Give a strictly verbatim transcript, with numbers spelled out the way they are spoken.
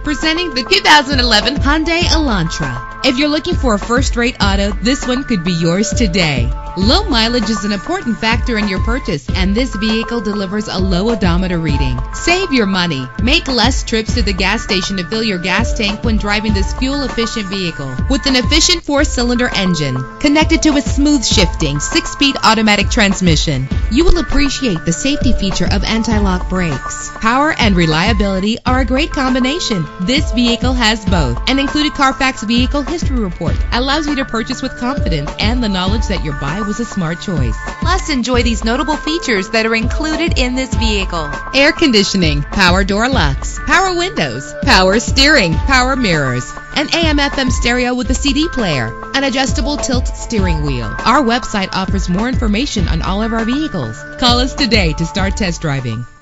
Presenting the two thousand eleven Hyundai Elantra. If you're looking for a first-rate auto, this one could be yours today. Low mileage is an important factor in your purchase, and this vehicle delivers a low odometer reading. Save your money. Make less trips to the gas station to fill your gas tank when driving this fuel-efficient vehicle. With an efficient four-cylinder engine connected to a smooth shifting six-speed automatic transmission, you will appreciate the safety feature of anti-lock brakes. Power and reliability are a great combination. This vehicle has both. An included Carfax Vehicle History Report allows you to purchase with confidence and the knowledge that your buy was a smart choice. Plus, enjoy these notable features that are included in this vehicle: air conditioning, power door locks, power windows, power steering, power mirrors, an A M F M stereo with a C D player, an adjustable tilt steering wheel. Our website offers more information on all of our vehicles. Call us today to start test driving.